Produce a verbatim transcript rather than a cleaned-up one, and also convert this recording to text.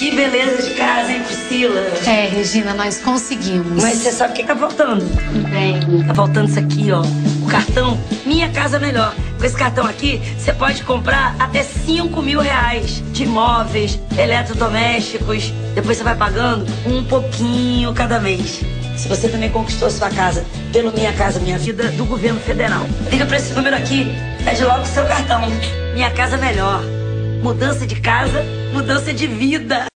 Que beleza de casa, hein, Priscila? É, Regina, nós conseguimos. Mas você sabe o que tá faltando? Bem, Tá faltando isso aqui, ó. O cartão Minha Casa Melhor. Com esse cartão aqui, você pode comprar até cinco mil reais de imóveis, eletrodomésticos. Depois você vai pagando um pouquinho cada mês. Se você também conquistou sua casa pelo Minha Casa Minha Vida do governo federal, liga pra esse número aqui, pede logo o seu cartão. Minha Casa Melhor. Mudança de casa, mudança de vida.